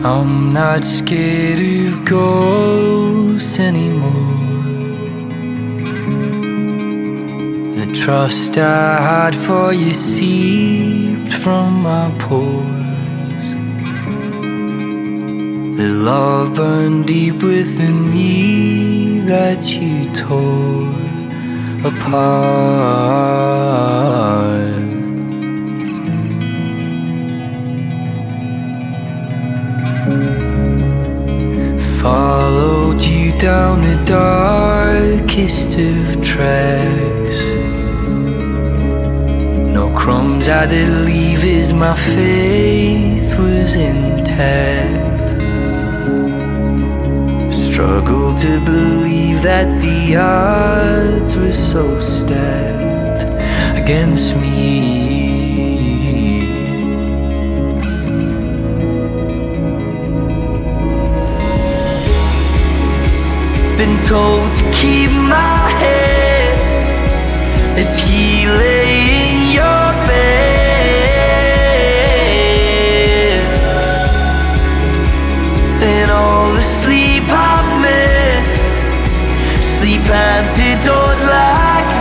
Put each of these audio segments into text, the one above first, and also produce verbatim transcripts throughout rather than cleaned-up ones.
I'm not scared of ghosts anymore. The trust I had for you seeped from my pores. The love burned deep within me that you tore apart. Followed you down the darkest of tracks. No crumbs I did leave as my faith was intact. Struggled to believe that the odds were so stacked against me. Been told to keep my head as he lay in your bed, and all the sleep I've missed, sleep antidote like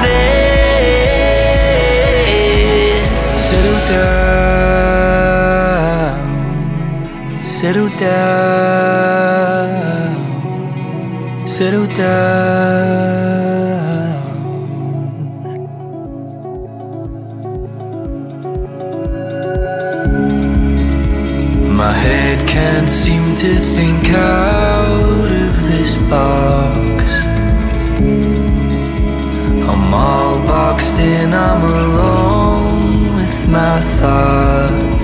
this. Settle down, settle down, settle down. My head can't seem to think out of this box. I'm all boxed in, I'm alone with my thoughts,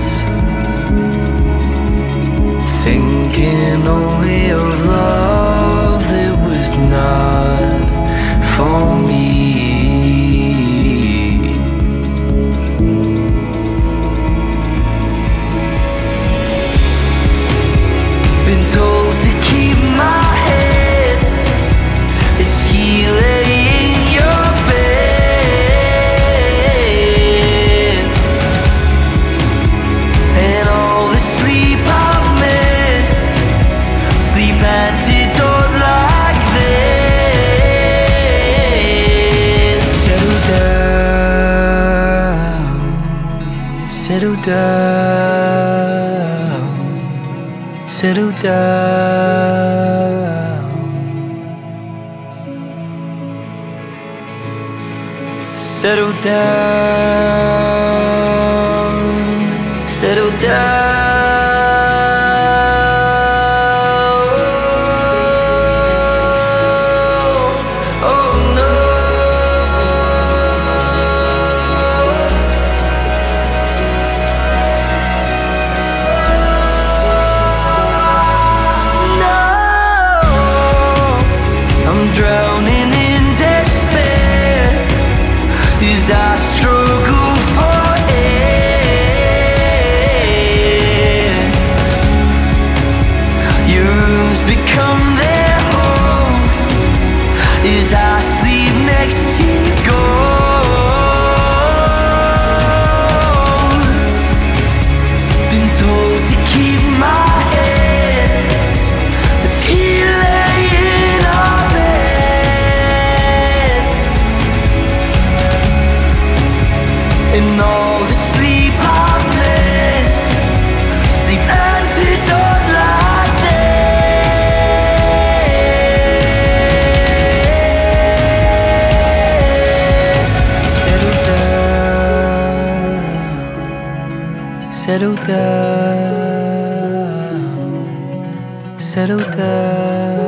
thinking only of love that was not for me. Been told to keep my head as he lay in your bed, and all the sleep I've missed, sleep antidote like this. Settle down, settle down, settle down, settle down, settle down. Oh no. I'm drowning in despair as I struggle for air. Your rooms become their host as I sleep next to ghosts. Been told to keep my head as he lay in our bed, and all the sleep I've missed, sleep antidote like this. Settle down, settle down, settle down.